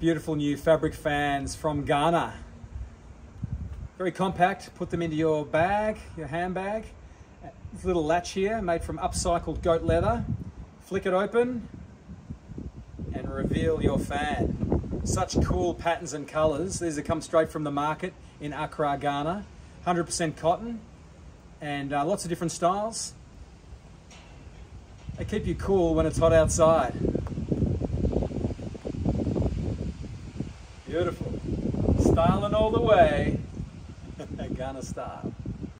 Beautiful new fabric fans from Ghana. Very compact, put them into your bag, your handbag. This little latch here made from upcycled goat leather. Flick it open and reveal your fan. Such cool patterns and colors. These have come straight from the market in Accra, Ghana. 100% cotton and lots of different styles. They keep you cool when it's hot outside. Beautiful. Styling all the way. Ghana style.